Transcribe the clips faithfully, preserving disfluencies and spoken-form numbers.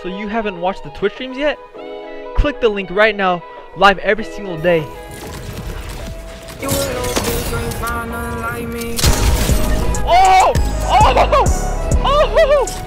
So you haven't watched the Twitch streams yet? Click the link right now, live every single day. Oh! Oh! Oh!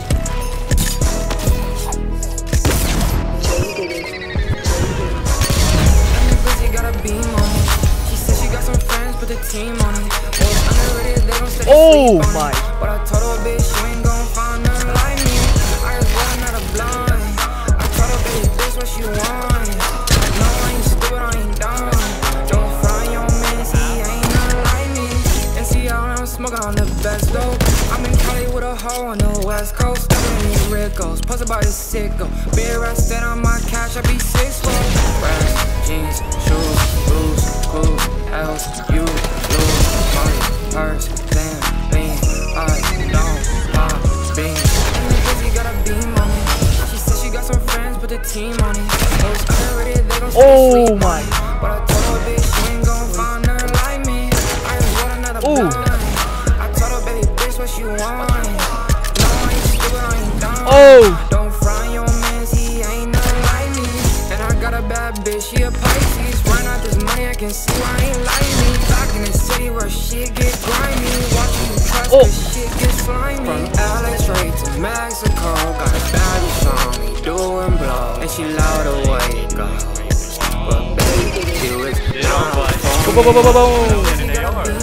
Oh my! But I told her, bitch, you ain't gon' find nothing like me. I just wasn't out of blind. I told her, baby, this what she want. No, I ain't stupid, I ain't dumb. Don't find your man, see, he ain't nothing like me. And see how I'm smoking on the best though. I'm in Cali with a hoe on the west coast. Stepping in these Rickos, posted by this sicko. Big rested on my couch, I be six foot. Raps, jeans, shoes, blues, clothes, else, you lose. Money, purse, damn, lean, I don't buy beans. And the pussy got a beam on me. She said she got some friends, put the team on it. Those underrated, they gon' stay sleep on it. But I told her, bitch, you ain't gon' find nothing like me. I just want another blind. I told her, baby, bitch, what you want. No, I ain't stupid, I ain't dumb. Oh. Don't fry your man, he ain't nothing like me. And I got a bad bitch, she a Pisces. Run out this money, I can see why ain't like me. Back in the city where shit get grimy. Watching you trust, oh. This shit get slimy. From L A straight to Mexico, got a baddie on me, doing blow. And she loud away, go. But baby, you is down.